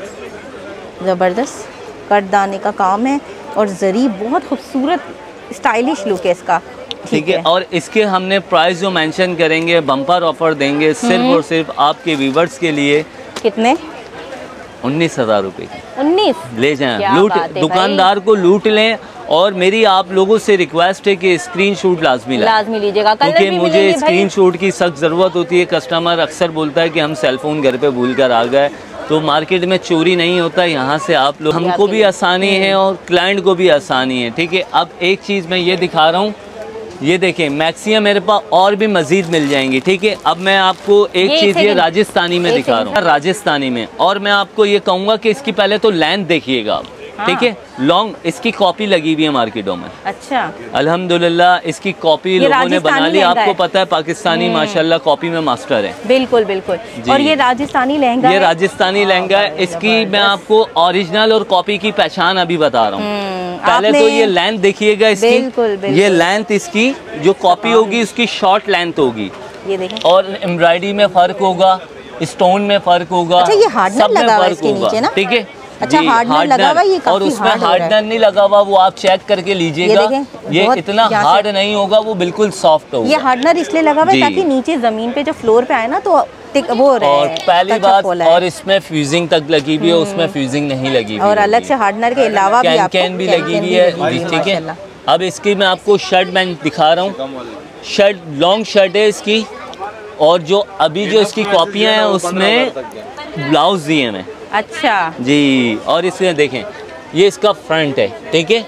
जबरदस्त कटदाने का काम है और जरी बहुत खूबसूरत स्टाइलिश लुक है इसका, ठीक है। और इसके हमने प्राइस जो मेंशन करेंगे, बम्पर ऑफर देंगे सिर्फ और सिर्फ आपके व्यूवर्स के लिए। कितने? 19,000 रुपए की। 19 ले जाएं, लूट, दुकानदार को लूट लें। और मेरी आप लोगों से रिक्वेस्ट है कि स्क्रीनशॉट लाजमी लीजिएगा, क्योंकि मुझे स्क्रीनशॉट की सख्त ज़रूरत होती है। कस्टमर अक्सर बोलता है कि हम सेलफोन घर पे भूल कर आ गए, तो मार्केट में चोरी नहीं होता। यहाँ से आप लोग, हमको भी आसानी है और क्लाइंट को भी आसानी है, ठीक है। अब एक चीज़ मैं ये दिखा रहा हूँ, ये देखें मैक्सियाँ मेरे पास और भी मजीद मिल जाएंगी, ठीक है। अब मैं आपको एक चीज़ ये राजस्थानी में दिखा रहा हूँ, राजस्थानी में। और मैं आपको ये कहूँगा कि इसकी पहले तो लेंथ देखिएगा आप, ठीक है। लॉन्ग इसकी कॉपी लगी हुई है मार्केटों में। अच्छा, अल्हम्दुलिल्लाह इसकी कॉपी लोगों ने बना ली। आपको पता है पाकिस्तानी माशाल्लाह कॉपी में मास्टर है। बिल्कुल बिल्कुल। और ये राजस्थानी लहंगा, ये राजस्थानी लहंगा है। इसकी मैं आपको ओरिजिनल और कॉपी की पहचान अभी बता रहा हूँ। पहले तो ये लेंथ देखिएगा इसकी। बिल्कुल, बिल्कुल। ये लेंथ इसकी जो कॉपी होगी उसकी शॉर्ट लेंथ होगी, ये देखें। और एम्ब्रॉयडरी में फर्क होगा, स्टोन में फर्क होगा। अच्छा, ये हार्डनर लगा हुआ है इसके नीचे ना, ठीक है। अच्छा, हार्डनर लगा हुआ, ये और उसमें हार्डनर नहीं लगा हुआ, वो आप चेक करके लीजिएगा। ये इतना हार्ड नहीं होगा, वो बिल्कुल सॉफ्ट होगा। ये हार्डनर इसलिए लगा हुआ है ताकि नीचे जमीन पे जो फ्लोर पे आए ना तो वो रहे। और पहली बात, और इसमें फ्यूजिंग तक लगी हुई है, उसमें फ्यूजिंग नहीं लगी हुई। और अलग से हार्डनर के अलावा भी कैन भी लगी हुई है, ठीक है। अब इसकी मैं आपको शर्ट मैं दिखा रहा हूँ। शर्ट लॉन्ग शर्ट है इसकी, और जो अभी जो इसकी कॉपियाँ हैं उसमें ब्लाउज दिए हैं। अच्छा जी। और इसमें देखें ये इसका फ्रंट है, ठीक है।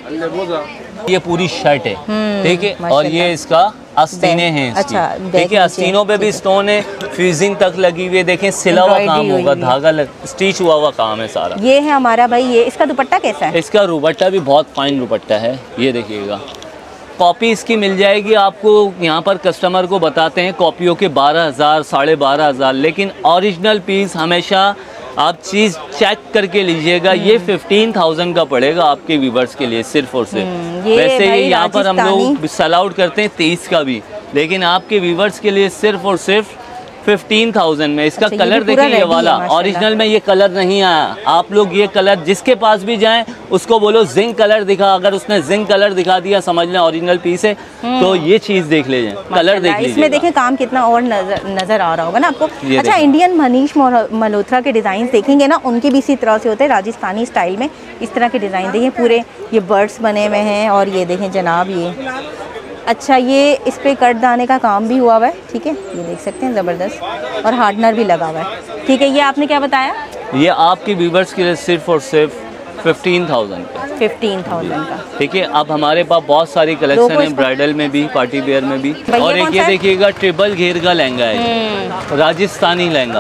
ये पूरी शर्ट है, ठीक है। और ये इसका आस्तीने हैं इसकी, अच्छा, ठीक है। आस्तीनों पे भी स्टोन है, फ्यूजिंग तक लगी हुई है। देखें सिला हुआ काम होगा, धागा स्टिच हुआ हुआ काम है सारा। ये है हमारा भाई। ये इसका दुपट्टा कैसा है? इसका दुपट्टा भी बहुत फाइन दुपट्टा है, ये देखिएगा। कॉपी इसकी मिल जाएगी आपको। यहाँ पर कस्टमर को बताते हैं कॉपियों के 12,000 12,500, लेकिन ओरिजिनल पीस हमेशा आप चीज़ चेक करके लीजिएगा। ये 15,000 का पड़ेगा आपके व्यूवर्स के लिए, सिर्फ और सिर्फ। वैसे ही यहाँ पर हम लोग सेल आउट करते हैं 23 का भी, लेकिन आपके व्यूवर्स के लिए सिर्फ और सिर्फ 15,000 में। इसका कलर देखिए, ये वाला ओरिजिनल में ये कलर नहीं आया। आप लोग ये कलर जिसके पास भी जाएं उसको बोलो जिंक कलर दिखा, अगर उसने जिंक कलर दिखा दिया समझ लें ओरिजिनल पीस है। तो ये चीज़ देख लीजिए, कलर देख लीजिए। इसमें देखें काम कितना और नजर आ रहा होगा ना आपको। अच्छा, इंडियन मनीष मल्होत्रा के डिज़ाइन देखेंगे ना, उनके भी इसी तरह से होते हैं, राजस्थानी स्टाइल में इस तरह के डिज़ाइन देखिए। पूरे ये बर्ड्स बने हुए हैं, और ये देखें जनाब ये अच्छा, ये इस पे कट दाने का काम भी हुआ हुआ है, ठीक है। ये देख सकते हैं ज़बरदस्त, और हार्डनर भी लगा हुआ है, ठीक है। ये आपने क्या बताया? ये आपके व्यूवर्स के लिए सिर्फ और सिर्फ 15,000 का, 15,000 का, ठीक है। अब हमारे पास बहुत सारी कलेक्शन है, ब्राइडल में भी, पार्टी वेयर में भी। और एक ये देखिएगा ट्रिपल घेर का लहंगा है, राजस्थानी लहंगा।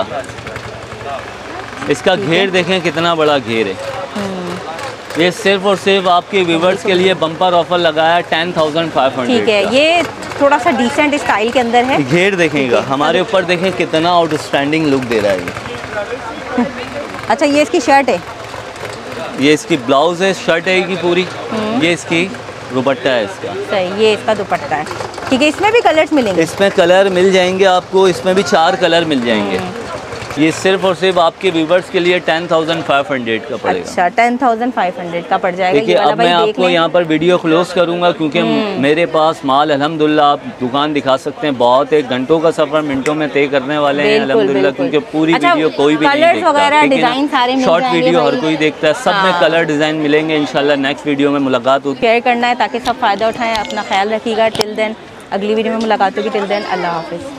इसका घेर देखें कितना बड़ा घेर है। ये सिर्फ और सिर्फ आपके व्यूवर्स के लिए बम्पर ऑफर लगाया 10,500, ठीक है। ये थोड़ा सा डिसेंट स्टाइल के अंदर है। घेर देखेगा हमारे ऊपर, देखें कितना आउटस्टैंडिंग लुक दे रहा है ये। अच्छा, ये इसकी शर्ट है, ये इसकी ब्लाउज है, शर्ट है की पूरी। ये इसकी दुपट्टा है इसका, सही। ये इसका दुपट्टा है, ठीक है। इसमें भी कलर्स मिलेंगे? इसमें कलर मिल जाएंगे आपको, इसमें भी 4 कलर मिल जाएंगे। ये सिर्फ और सिर्फ आपके व्यूवर्स के लिए 10,500 का पड़ेगा। अच्छा, 10,500 का पड़ जाएगा। देखिए अब मैं आपको यहाँ पर वीडियो क्लोज करूँगा, क्योंकि मेरे पास माल अल्हम्दुलिल्लाह आप दुकान दिखा सकते हैं। बहुत एक घंटों का सफ़र मिनटों में तय करने वाले हैं अल्हम्दुलिल्लाह, क्योंकि पूरी वीडियो कोई भी नहीं देखता। शॉर्ट वीडियो हर कोई देखता है, सब में कलर डिज़ाइन मिलेंगे। इंशाल्लाह नेक्स्ट वीडियो में मुलाकात होगी। शेयर करना है ताकि सब फ़ायदा उठाएँ। अपना ख्याल रखिएगा। टिल देन अगली वीडियो में मुलाकात होगी। टिल देन अल्लाह हाफिज़।